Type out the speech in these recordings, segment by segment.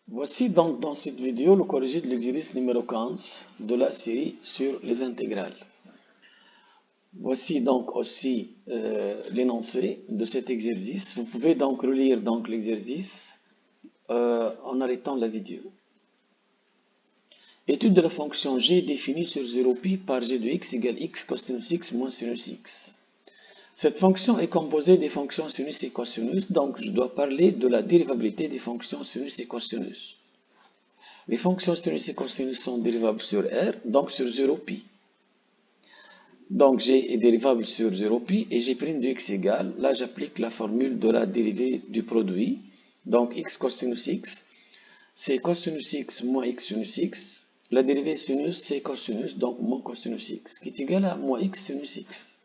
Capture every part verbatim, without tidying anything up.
Voici donc dans cette vidéo le corrigé de l'exercice numéro quinze de la série sur les intégrales. Voici donc aussi euh, l'énoncé de cet exercice. Vous pouvez donc relire donc l'exercice euh, en arrêtant la vidéo. Étude de la fonction g définie sur zéro pi par g de x égale x cosinus x moins sinus x. Cette fonction est composée des fonctions sinus et cosinus, donc je dois parler de la dérivabilité des fonctions sinus et cosinus. Les fonctions sinus et cosinus sont dérivables sur R, donc sur zéro pi. Donc g est dérivable sur zéro pi et g' de x égale, là j'applique la formule de la dérivée du produit. Donc x cosinus x, c'est cosinus x moins x sinus x. La dérivée sinus, c'est cosinus, donc moins cosinus x, qui est égal à moins x sinus x.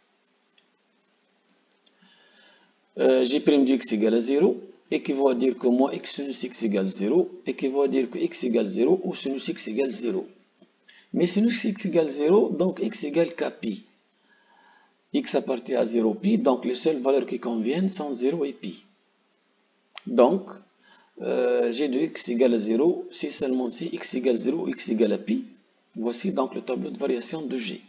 Euh, g' de x égale à zéro, équivaut à dire que moins x sinus x égale zéro, équivaut à dire que x égale zéro ou sinus x égale zéro. Mais sinus x égale zéro, donc x égale kpi. X appartient à zéro pi, donc les seules valeurs qui conviennent sont zéro et pi. Donc, euh, g de x égale à zéro, si seulement si x égale zéro, x égale à pi. Voici donc le tableau de variation de g.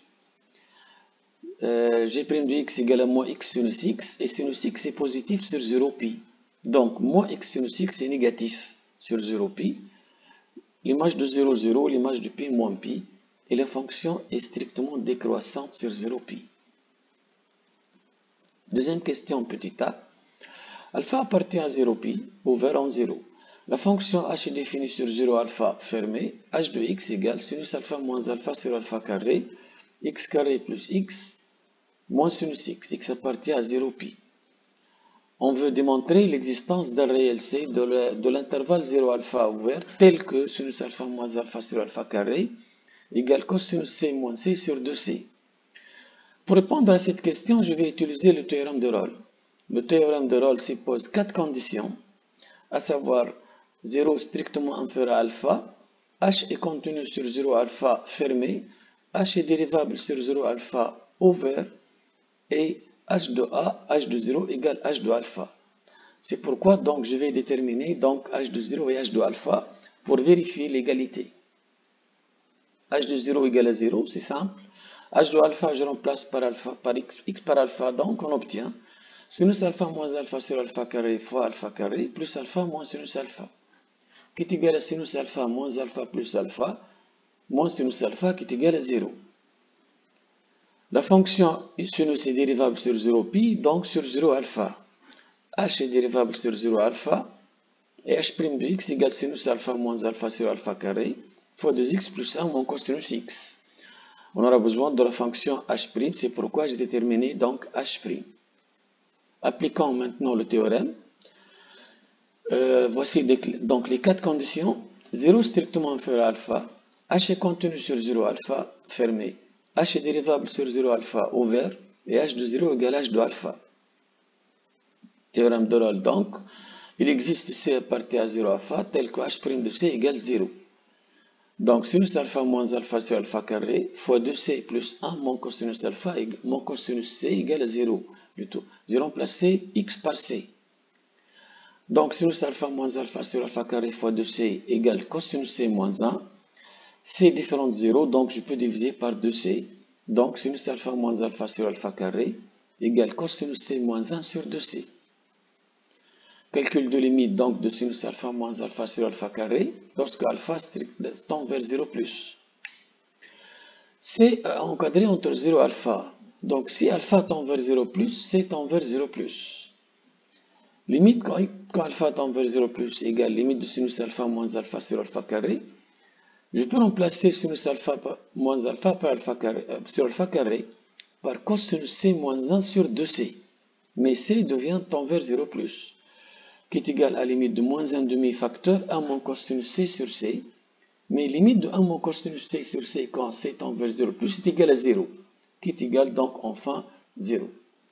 Euh, g' de x égale à moins x sinus x, et sinus x est positif sur zéro pi. Donc, moins x sinus x est négatif sur zéro pi. L'image de zéro, zéro, l'image de pi, moins pi, et la fonction est strictement décroissante sur zéro pi. Deuxième question, petit a. Alpha appartient à zéro pi, ouvert en zéro. La fonction h est définie sur zéro alpha fermé, h de x égale sinus alpha moins alpha sur alpha carré, x carré plus x, moins sinus x, x appartient à zéro pi. On veut démontrer l'existence d'un réel c de l'intervalle zéro alpha ouvert tel que sinus alpha moins alpha sur alpha carré égale cosinus c moins c sur deux c. Pour répondre à cette question, je vais utiliser le théorème de Rolle. Le théorème de Rolle suppose quatre conditions, à savoir zéro strictement inférieur à alpha, h est contenu sur zéro alpha fermé, h est dérivable sur zéro alpha ouvert, et h de a, h de zéro égale h de alpha. C'est pourquoi donc je vais déterminer donc h de zéro et h de alpha pour vérifier l'égalité. H de zéro égale à zéro, c'est simple. H de alpha, je remplace par alpha, par x, x par alpha, donc on obtient sinus alpha moins alpha sur alpha carré fois alpha carré plus alpha moins sinus alpha, qui est égal à sinus alpha moins alpha plus alpha, moins sinus alpha qui est égal à zéro. La fonction sinus est dérivable sur zéro pi, donc sur zéro alpha. H est dérivable sur zéro alpha, et h' de x égale sinus alpha moins alpha sur alpha carré, fois deux x plus un moins cosinus x. On aura besoin de la fonction h', c'est pourquoi j'ai déterminé donc h'. Appliquons maintenant le théorème. Euh, voici des, donc les quatre conditions. zéro strictement inférieur à alpha, h est contenu sur zéro alpha fermé, h est dérivable sur zéro alpha ouvert, et h de zéro égale h de alpha. Théorème de Rolle donc, il existe c appartient à zéro alpha tel que h' de c égale zéro. Donc sinus alpha moins alpha sur alpha carré fois deux c plus un moins cosinus alpha, moins cosinus c égale à zéro. Plutôt, j'ai remplacé x par c. Donc sinus alpha moins alpha sur alpha carré fois deux c égale cosinus c moins un. C est différent de zéro, donc je peux diviser par deux c. Donc sinus alpha moins alpha sur alpha carré égale cosinus c moins un sur deux c. Calcul de limite donc de sinus alpha moins alpha sur alpha carré lorsque alpha tend vers zéro plus. C'est encadré entre zéro et alpha. Donc si alpha tend vers zéro plus, c tend vers zéro plus. Limite quand, quand alpha tend vers zéro plus égale limite de sinus alpha moins alpha sur alpha carré. Je peux remplacer sinus alpha moins alpha par alpha carré, euh, sur alpha carré par cosinus c moins un sur deux c. Mais c devient tend vers zéro plus, qui est égal à limite de moins un demi facteur un moins cosinus c sur c, mais limite de un moins cosinus c sur c quand c tend vers zéro plus est égal à zéro, qui est égal donc enfin zéro.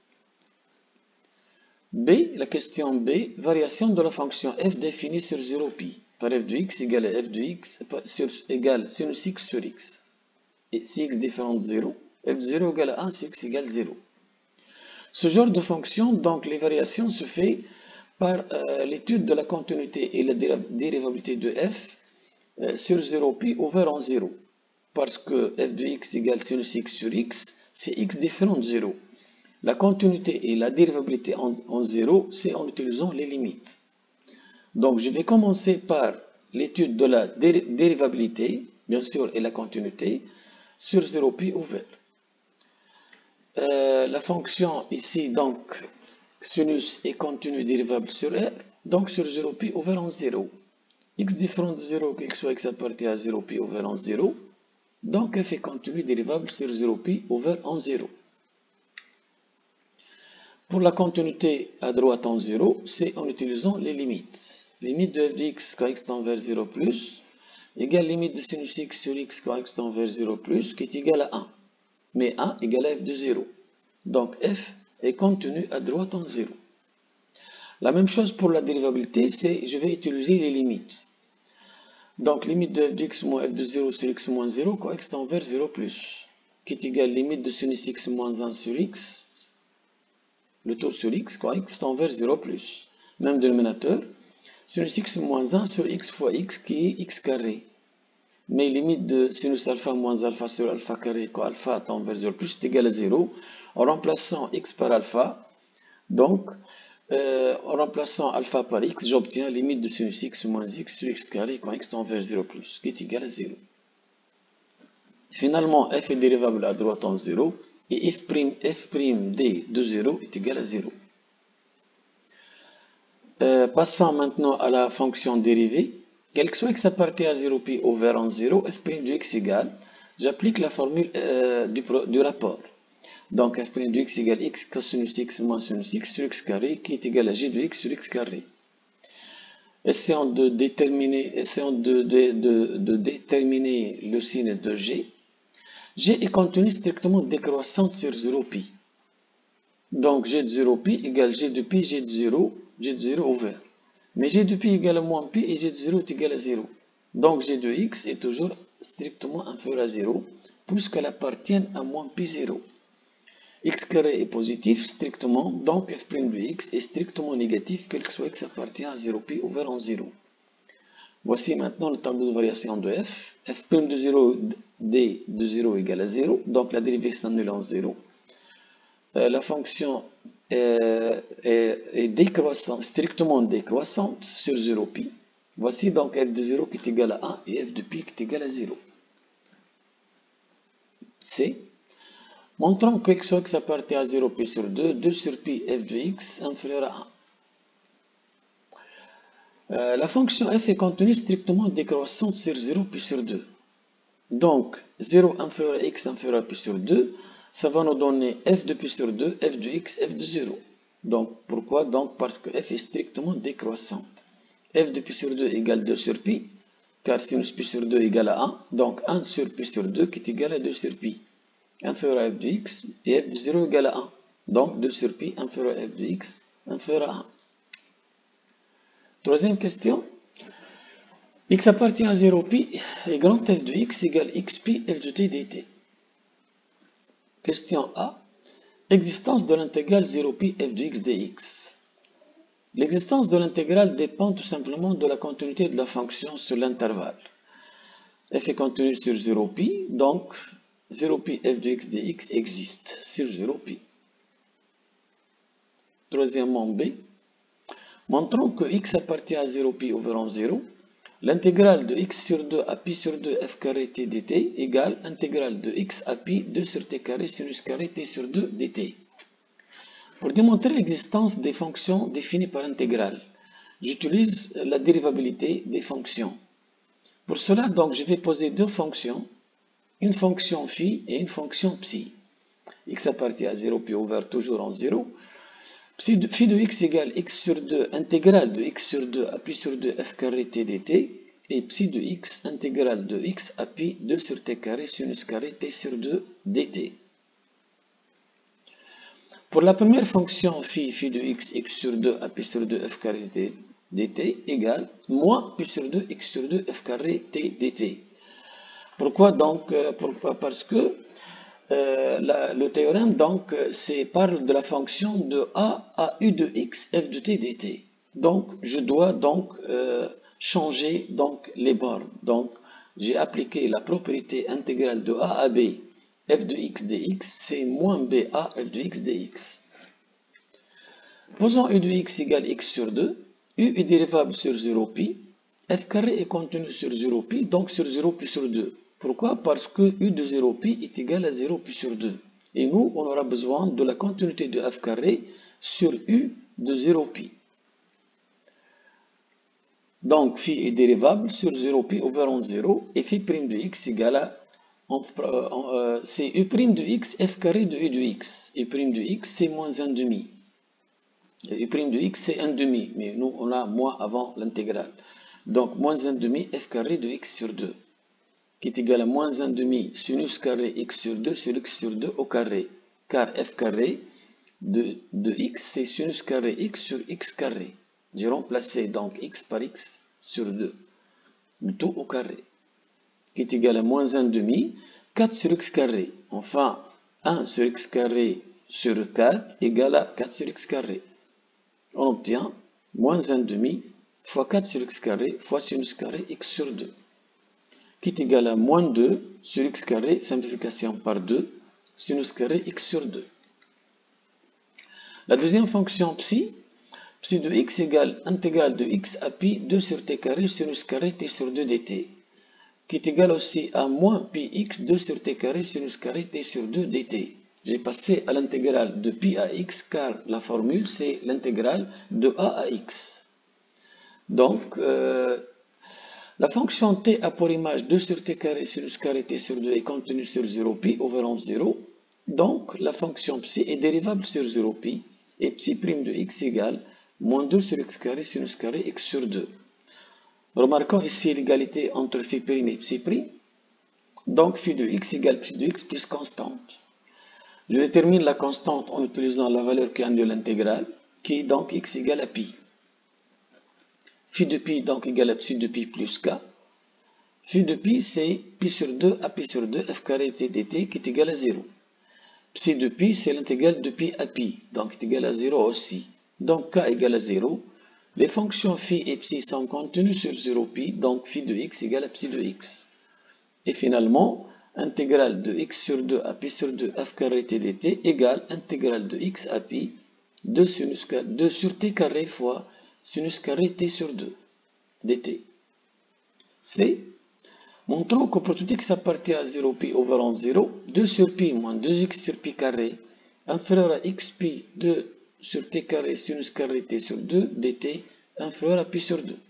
B, la question B, variation de la fonction f définie sur zéro pi, par f de x égale à f de x sur, égale sinus x sur x. Et si x différent de zéro, f de zéro égale à un si x égale zéro. Ce genre de fonction, donc les variations se fait par euh, l'étude de la continuité et la dérivabilité de f euh, sur zéro pi ouvert en zéro. Parce que f de x égale sinus x sur x, c'est x différent de zéro. La continuité et la dérivabilité en, en zéro, c'est en utilisant les limites. Donc je vais commencer par l'étude de la dé dérivabilité, bien sûr, et la continuité, sur zéro pi ouvert. Euh, la fonction ici, donc, sinus est continu dérivable sur R, donc sur zéro pi ouvert en zéro. X différent de zéro, quel que soit x appartient à zéro pi ouvert en zéro, donc f est continu dérivable sur zéro pi ouvert en zéro. Pour la continuité à droite en zéro, c'est en utilisant les limites. Limite de f de x quand x tend vers zéro plus, égale limite de sinus x sur x quand x tend vers zéro plus, qui est égal à un. Mais un égale à f de zéro. Donc f est continu à droite en zéro. La même chose pour la dérivabilité, c'est je vais utiliser les limites. Donc limite de f de x moins f de zéro sur x moins zéro quand x tend vers zéro plus, qui est égal à limite de sinus x moins un sur x, le taux sur x quand x tend vers zéro plus. Même dénominateur, sinus x moins un sur x fois x qui est x carré. Mais limite de sinus alpha moins alpha sur alpha carré quand alpha tend vers zéro plus est égal à zéro. En remplaçant x par alpha, donc euh, en remplaçant alpha par x, j'obtiens limite de sinus x moins x sur x carré quand x tend vers zéro plus, qui est égal à zéro. Finalement, f est dérivable à droite en zéro et f', f' d de zéro est égal à zéro. Euh, passons maintenant à la fonction dérivée. Quel que soit x appartient à zéro pi ouvert en zéro, f' de x égale, j'applique la formule euh, du, du rapport. Donc f' de x égale x cosinus x moins sinus x sur x carré qui est égal à g de x sur x carré. Essayons de déterminer, essayons de, de, de, de déterminer le signe de g. G est contenu strictement décroissante sur zéro pi. Donc g de zéro pi égale g de pi, g de zéro, g de zéro ouvert. Mais g de pi égale à moins pi et g de zéro est égal à zéro. Donc g de x est toujours strictement inférieur à zéro, puisqu'elle appartient à moins pi zéro. X carré est positif strictement, donc f' de x est strictement négatif, quel que soit x appartient à zéro pi ouvert en zéro. Voici maintenant le tableau de variation de f. f' de zéro, d de zéro égale à zéro, donc la dérivée s'annule en zéro. Euh, la fonction est, est, est décroissante, strictement décroissante sur zéro pi. Voici donc f de zéro qui est égal à un et f de pi qui est égal à zéro. C. Montrons que x, x appartient à zéro pi sur deux, deux sur pi f de x inférieur à un. Euh, la fonction f est contenue strictement décroissante sur zéro pi sur deux. Donc, zéro inférieur à x inférieur à pi sur deux, ça va nous donner f de pi sur deux, f de x, f de zéro. Donc, pourquoi? Donc, parce que f est strictement décroissante. F de pi sur deux égale deux sur pi, car sinus pi sur deux égale à un, donc un sur pi sur deux qui est égal à deux sur pi, inférieur à f de x, et f de zéro égale à un. Donc, deux sur pi inférieur à f de x, inférieur à un. Troisième question. X appartient à zéro pi et grand f de x égale x pi f de t dt. Question A. Existence de l'intégrale zéro pi f de x dx. L'existence de l'intégrale dépend tout simplement de la continuité de la fonction sur l'intervalle. F est continu sur zéro pi, donc zéro pi f de x dx existe sur zéro pi. Troisièmement B. Montrons que x appartient à zéro pi ouvert en zéro. L'intégrale de x sur deux à pi sur deux f carré t dt égale intégrale de x à pi deux sur t carré sinus carré t sur deux dt. Pour démontrer l'existence des fonctions définies par intégrale, j'utilise la dérivabilité des fonctions. Pour cela, donc, je vais poser deux fonctions, une fonction phi et une fonction psi. X appartient à zéro pi ouvert toujours en zéro. Psi de, phi de x égale x sur deux, intégrale de x sur deux à pi sur deux f carré t dt, et psi de x, intégrale de x à pi deux sur t carré sinus carré t sur deux dt. Pour la première fonction phi, phi de x, x sur deux à pi sur deux f carré t dt égale moins pi sur deux x sur deux f carré t dt. Pourquoi donc? Pourquoi? Parce que euh, la, le théorème donc c'est parle de la fonction de a à u de x f de t dt. Donc, je dois donc euh, changer donc les bornes. Donc, j'ai appliqué la propriété intégrale de A à B, f de x dx, c'est moins ba f de x dx. Posons u de x égale x sur deux, u est dérivable sur zéro pi, f carré est contenu sur zéro pi, donc sur zéro pi sur deux. Pourquoi? Parce que u de zéro pi est égal à zéro pi sur deux. Et nous, on aura besoin de la continuité de f carré sur u de zéro pi. Donc, phi est dérivable sur zéro pi over en zéro, et phi prime de x égale à, euh, c'est u prime de x, f carré de u de x. U prime de x, c'est moins un demi. U prime de x, c'est un demi, mais nous, on a moins avant l'intégrale. Donc, moins un demi f carré de x sur deux, qui est égal à moins un demi sinus carré x sur deux sur x sur deux au carré. Car f carré de, de x, c'est sinus carré x sur x carré. J'ai remplacé donc x par x sur deux, le tout au carré, qui est égal à moins un demi, quatre sur x carré. Enfin, un sur x carré sur quatre égale à quatre sur x carré. On obtient moins un demi fois quatre sur x carré fois sinus carré x sur deux, qui est égal à moins deux sur x carré, simplification par deux, sinus carré x sur deux. La deuxième fonction psi, psi de x égale intégrale de x à pi deux sur t carré sinus carré t sur deux dt, qui est égal aussi à moins pi x deux sur t carré sinus carré t sur deux dt. J'ai passé à l'intégrale de pi à x car la formule c'est l'intégrale de a à x. Donc, euh, la fonction t a pour image deux sur t carré sinus carré t sur deux est contenue sur zéro pi over en zéro. Donc, la fonction psi est dérivable sur zéro pi et psi prime de x égale moins deux sur x carré sinus carré x sur deux. Remarquons ici l'égalité entre phi prime et psi prime. Donc, phi de x égale psi de x plus constante. Je détermine la constante en utilisant la valeur qui annule l'intégrale, qui est donc x égale à pi. Phi de pi donc égale à psi de pi plus k. Phi de pi c'est pi sur deux à pi sur deux f carré t dt qui est égal à zéro. Psi de pi c'est l'intégrale de pi à pi, donc est égal à zéro aussi. Donc k égale à zéro. Les fonctions phi et psi sont contenues sur zéro pi, donc phi de x égale à psi de x. Et finalement, intégrale de x sur deux à pi sur deux f carré t dt égale intégrale de x à pi deux, sinus, deux sur t carré fois sinus carré t sur deux dt. C. Montrons que pour tout x appartient à zéro pi over en zéro, deux sur pi moins deux x sur pi carré inférieur à x pi deux sur t carré sinus carré t sur deux dt inférieur à pi sur deux.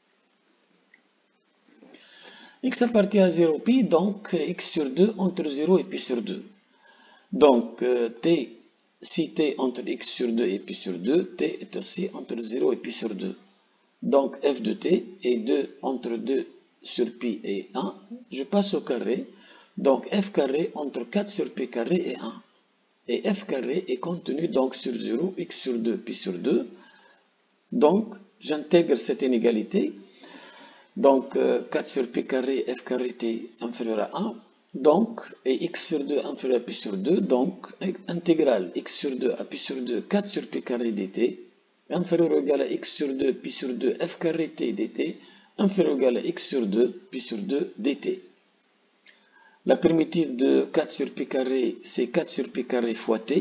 X appartient à zéro pi, donc x sur deux entre zéro et pi sur deux. Donc euh, t, si t entre x sur deux et pi sur deux, t est aussi entre zéro et pi sur deux. Donc f de t est deux entre deux sur pi et un. Je passe au carré. Donc f carré entre quatre sur pi carré et un. Et f carré est contenu donc sur zéro, x sur deux, pi sur deux. Donc j'intègre cette inégalité. Donc euh, quatre sur pi carré, f carré t inférieur à un. Donc, et x sur deux inférieur à pi sur deux. Donc, intégrale x sur deux à pi sur deux, quatre sur pi carré dt, inférieur ou égal à x sur deux, pi sur deux, f carré t dt, inférieur ou égal à x sur deux, pi sur deux dt. La primitive de quatre sur pi carré, c'est quatre sur pi carré fois t.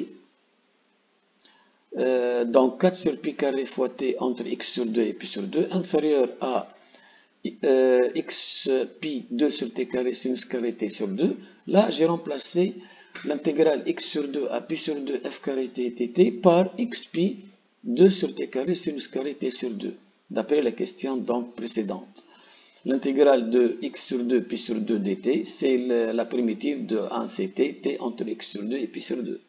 Euh, donc, quatre sur pi carré fois t entre x sur deux et pi sur deux, inférieur à euh, x pi deux sur t carré sinus carré t sur deux. Là, j'ai remplacé l'intégrale x sur deux à pi sur deux f carré t dt par x pi deux sur t carré sinus carré t sur deux, d'après la question donc précédente. L'intégrale de x sur deux pi sur deux dt, c'est la primitive de un ct, t entre x sur deux et pi sur deux.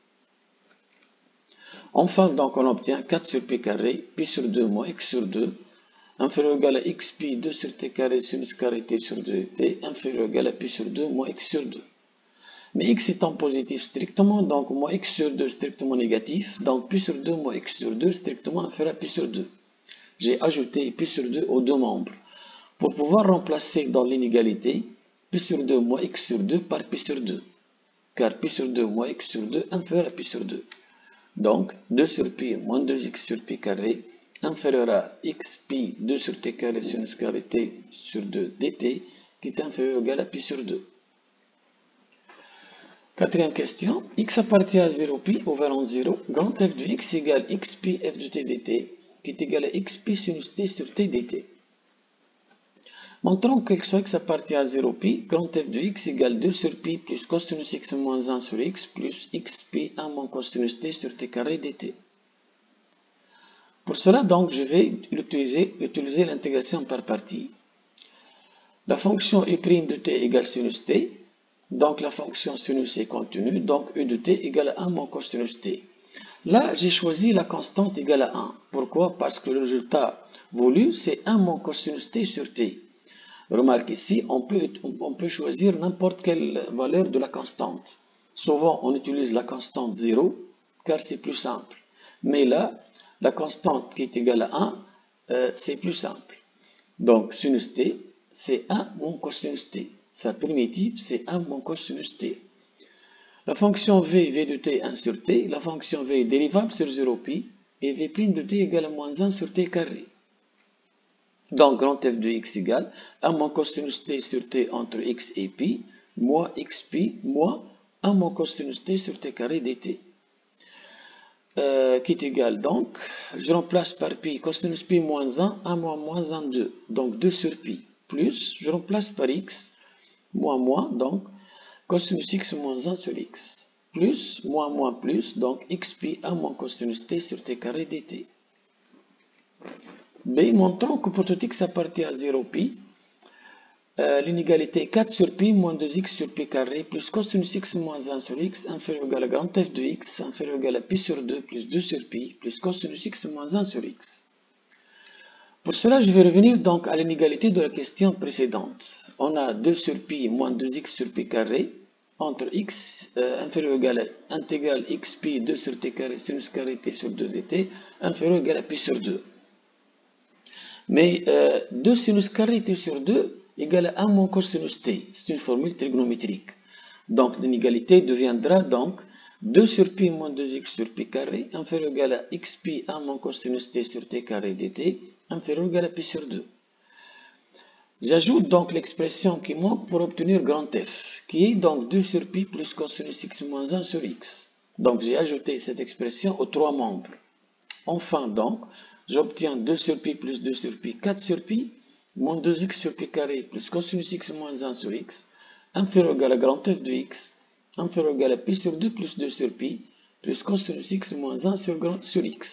Enfin, donc, on obtient quatre sur pi carré, pi sur deux moins x sur deux, inférieur ou égal à x pi deux sur t carré sinus carré t sur deux dt, inférieur ou égal à pi sur deux moins x sur deux. Mais x étant positif strictement, donc moins x sur deux strictement négatif, donc pi sur deux moins x sur deux strictement inférieur à pi sur deux. J'ai ajouté pi sur deux aux deux membres, pour pouvoir remplacer dans l'inégalité pi sur deux moins x sur deux par pi sur deux, car pi sur deux moins x sur deux inférieur à pi sur deux. Donc deux sur pi moins deux x sur pi carré inférieur à x pi deux sur t carré sinus carré t sur deux dt qui est inférieur ou égal à pi sur deux. Quatrième question, x appartient à zéro pi ouvert en zéro, grand f de x égale x pi f de t dt qui est égal à x pi sinus t sur t dt. Montrons que x appartient à zéro pi, grand f de x égale deux sur pi plus cosinus x moins un sur x plus x pi un moins cosinus t sur t carré dt. Pour cela, donc, je vais utiliser, utiliser l'intégration par partie. La fonction u' de t égale sinus t, donc la fonction sinus est continue, donc u de t égale à un moins cosinus t. Là, j'ai choisi la constante égale à un. Pourquoi? Parce que le résultat voulu, c'est un moins cosinus t sur t. Remarque ici, on peut, on peut choisir n'importe quelle valeur de la constante. Souvent, on utilise la constante zéro, car c'est plus simple. Mais là, la constante qui est égale à un, euh, c'est plus simple. Donc, sinus t, c'est un moins cosinus t. Sa primitive, c'est un moins cosinus t. La fonction v, v de t, un sur t. La fonction v est dérivable sur zéro pi. Et v' de t égale à moins un sur t carré. Donc, grand f de x égale un moins cosinus t sur t entre x et pi, moins x pi, moins un moins cosinus t sur t carré dt. Euh, qui est égal, donc, je remplace par pi cosinus pi moins un, un moins moins un, deux. Donc, deux sur pi. Plus, je remplace par x, moins moins, donc, cosinus x moins un sur x. Plus, moins moins plus, donc, x pi un moins cosinus t sur t carré dt. B, montrons que pour tout x appartient à zéro pi, euh, l'inégalité quatre sur pi moins deux x sur pi carré plus cosinus x moins un sur x inférieur ou égal à grand f de x inférieur ou égal à pi sur deux plus deux sur pi plus cosinus x moins un sur x. Pour cela, je vais revenir donc à l'inégalité de la question précédente. On a deux sur pi moins deux x sur pi carré entre x euh, inférieur ou égal à intégrale x pi deux sur t carré sinus carré t sur deux dt inférieur ou égal à pi sur deux. Mais euh, deux sinus carré t sur deux égale à un moins cosinus t. C'est une formule trigonométrique. Donc l'inégalité deviendra donc deux sur pi moins deux x sur pi carré inférieur ou égal à x pi un moins cosinus t sur t carré dt inférieur ou égal à pi sur deux. J'ajoute donc l'expression qui manque pour obtenir grand f, qui est donc deux sur pi plus cosinus x moins un sur x. Donc j'ai ajouté cette expression aux trois membres. Enfin donc, j'obtiens deux sur pi plus deux sur pi, quatre sur pi, moins deux x sur pi carré plus cosinus x moins un sur x, inférieur ou égal à grand f de x, inférieur ou égal à pi sur deux plus deux sur pi, plus cosinus x moins un sur, sur x.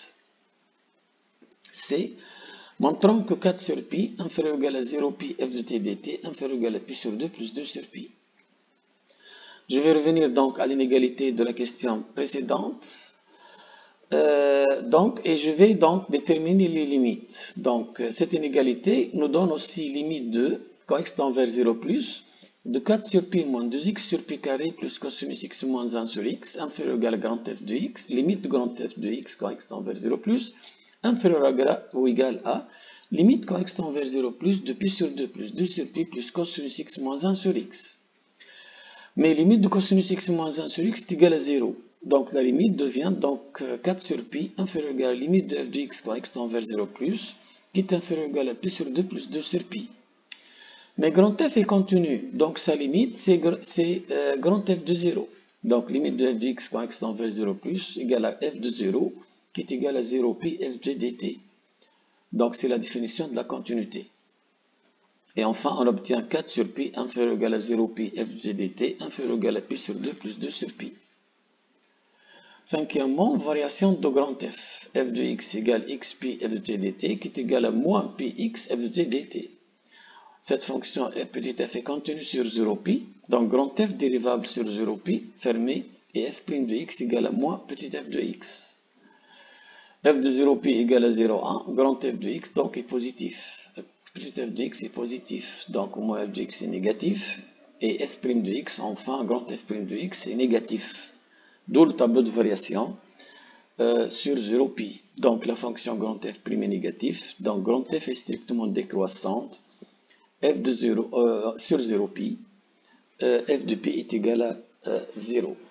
C, montrons que quatre sur pi, inférieur ou égal à zéro pi f de t dt, inférieur ou égal à pi sur deux plus deux sur pi. Je vais revenir donc à l'inégalité de la question précédente. Euh, donc, et je vais donc déterminer les limites. Donc, cette inégalité nous donne aussi limite de, quand x tend vers zéro plus, de quatre sur pi moins deux x sur pi carré plus cosinus x moins un sur x, inférieur ou égal à grand f de x, limite de grand f de x quand x tend vers zéro plus, inférieur ou égal à, limite quand x tend vers zéro plus, de pi sur deux plus deux sur pi plus cosinus x moins un sur x. Mais limite de cosinus x moins un sur x est égale à zéro. Donc la limite devient donc quatre sur pi inférieur ou égal à la limite de f de x quand x tend vers zéro plus, qui est inférieur ou égal à pi sur deux plus deux sur pi. Mais grand f est continu, donc sa limite c'est euh, grand f de zéro. Donc limite de f de x quand x tend vers zéro plus égale à f de zéro, qui est égal à zéro pi f de dt. Donc c'est la définition de la continuité. Et enfin, on obtient quatre sur pi inférieur ou égal à zéro pi f de dt inférieur ou égal à pi sur deux plus deux sur pi. Cinquièmement, variation de grand f. F de x égale x pi f de t dt qui est égal à moins pi x f de t dt. Cette fonction f petit f est continue sur zéro pi, donc grand f dérivable sur zéro pi fermé et f' de x égale à moins petit f de x. F de zéro pi égale à zéro virgule un, grand f de x donc est positif. Petit f de x est positif, donc moins f de x est négatif, et f' de x, enfin grand f' de x est négatif. D'où le tableau de variation euh, sur zéro pi. Donc la fonction grand f' est négatif, donc grand f est strictement décroissante, f de zéro euh, sur zéro pi, euh, f de pi est égal à euh, zéro.